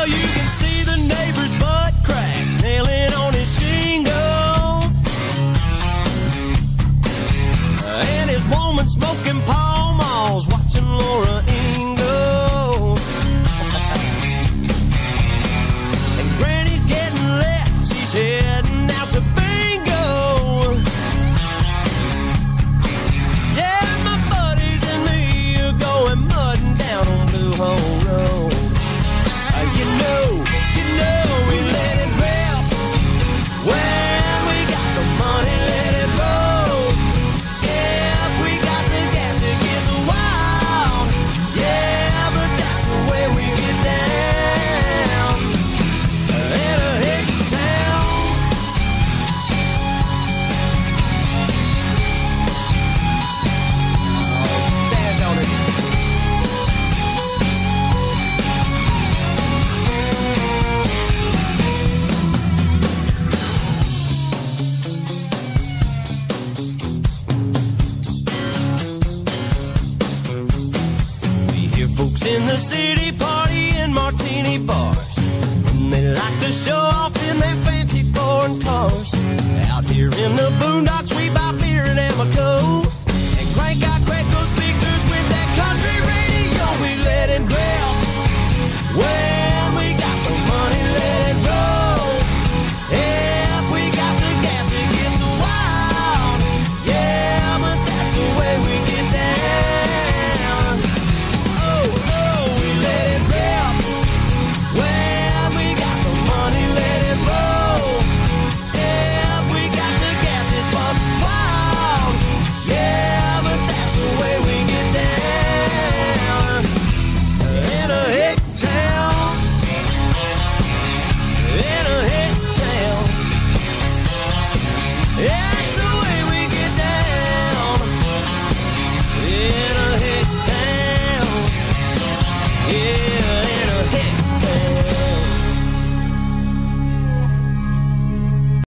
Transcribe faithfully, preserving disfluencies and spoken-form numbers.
you can see the neighbor's butt crack nailing on his shingles, and his woman smoking Pall Malls, watching Laura Ingalls. And Granny's getting lit, she's heading out to bingo. Yeah, my buddies and me are going mudding down on Blue Hole Road. Uh, you know, you know we let it rip. When we got the money, let it roll. If we got the gas, it gets wild. Yeah, but that's the way we get down. Let her hit town. Oh, stand on it. We hear folks in the city party in martini bars, and they like to show off in their fancy foreign cars. Out here in the boondocks we buy